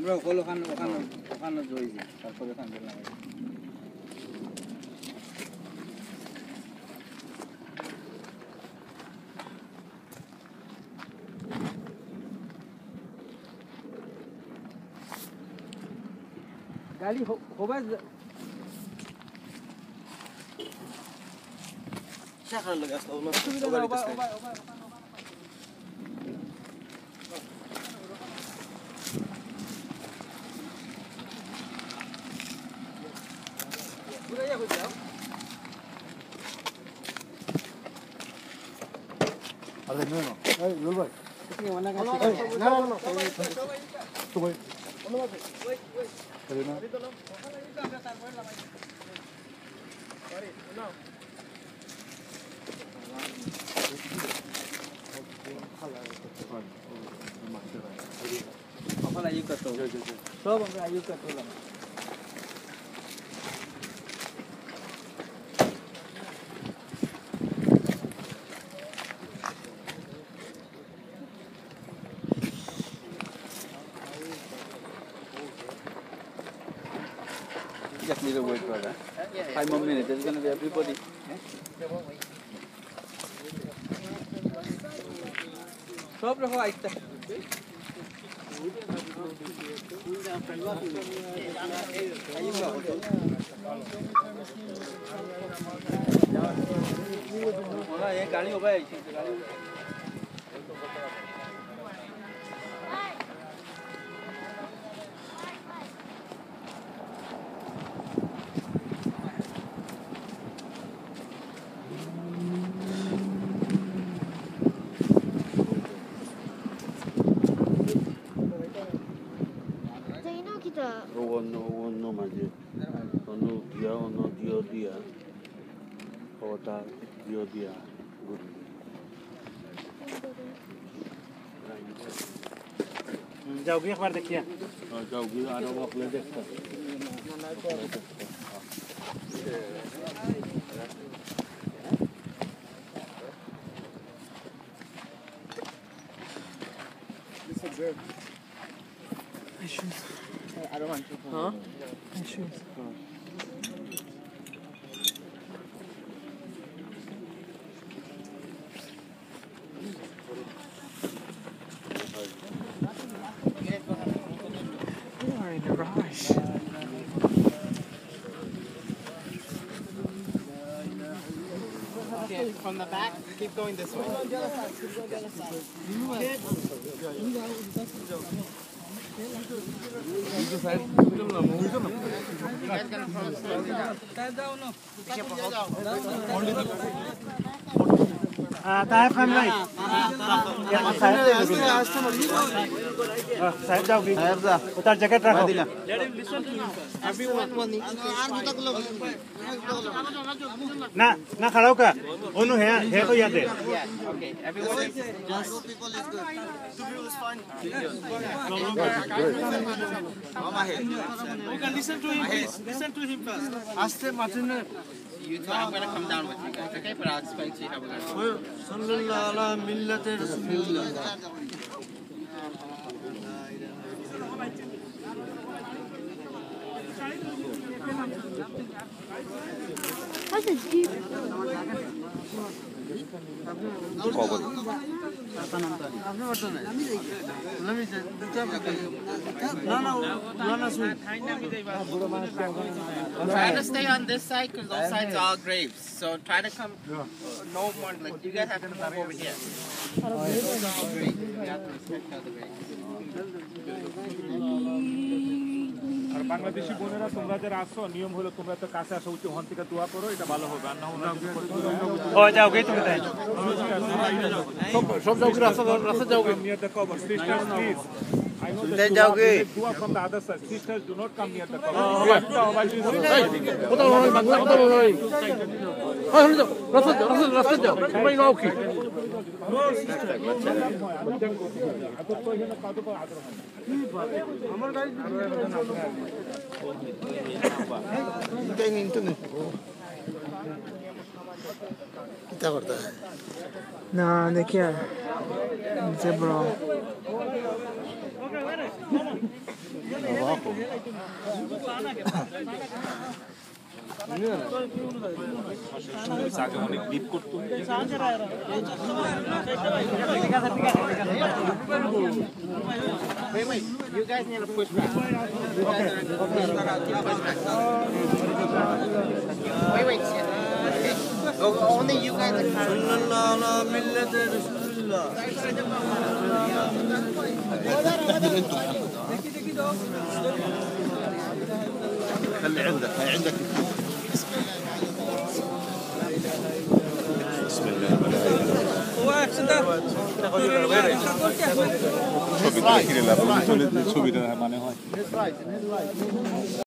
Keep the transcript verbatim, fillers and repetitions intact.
আমরা ওখানে ওখানে ওখানে ওখানে জড়িয়ে তারপরে ওখানে গেলাম गाड़ी होगा क्या करने लगा इसका उन्होंने पूरा ये हो जाओ अरे नहीं ना ए बोल भाई कितने वाला का ना ना ना तो भाई अरे ना Apa lagi kata? So, bang, ayu kata lah. Just need a wait for that. Five more minutes. There's going to be everybody. Stop the white. ये गाड़ी हो गई गाड़ी Ono ono maje, ono dia ono dia dia, kota dia dia, guru. जाओगे एक बार देखिए जाओगे आरो वकले देखता Issues. I don't want to. Huh? Issues. We are in a rush. Okay, from the back, keep going this way. Tahir Khan भाई साहब जाओगी उतार जैकेट रखो ना ना खड़ा होकर ओनू है है तो याद है Okay, everyone just two people is good. Two people is fine. You can listen to him please. Listen to him first. Aste Martin You two, I'm gonna come down with you guys, okay? But I'll explain to you how we're gonna do it. sallallahu ala millati rasulillah What's it deep? Try to stay on this side because those sides are all graves. So try to come uh, no more, like you guys have to come over here. Those are all graves. We have to respect all the graves. আর বাংলাদেশি বোনেরা তোমরা যারা আসছো নিয়ম হলো তোমরা তো কাছে আসা উচিত হন থেকে দোয়া করো এটা ভালো হবে আর না হলে ও যাওগে তুমি তাই সব সব যাওগে রাস্তা রাস্তা যাওগে near the cover sisters please I know that you যাওগে dua from the other side. Sisters, do not come near the cover. ওটা নয় বাংলা ওটা নয় হ্যাঁ শুনে যাও রাস্তা যাও রাস্তা রাস্তা যাও সবাই নাও কি আমার গাড়ি कहीं नहीं तो नहीं क्या करता है ना देखिए जेब्रा আগে অনেক ডিপ করতো Wait, wait. You guys need to push back. You guys are push back. Wait, wait. Oh, only you guys are خلي عندك هي عندك بسم الله ছবিটা মানে হয়